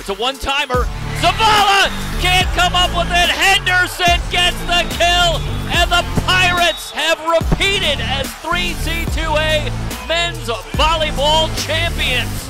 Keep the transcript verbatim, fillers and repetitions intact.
It's a one-timer. Zavala can't come up with it. Henderson gets the kill, and the Pirates have repeated as three C two A men's volleyball champions.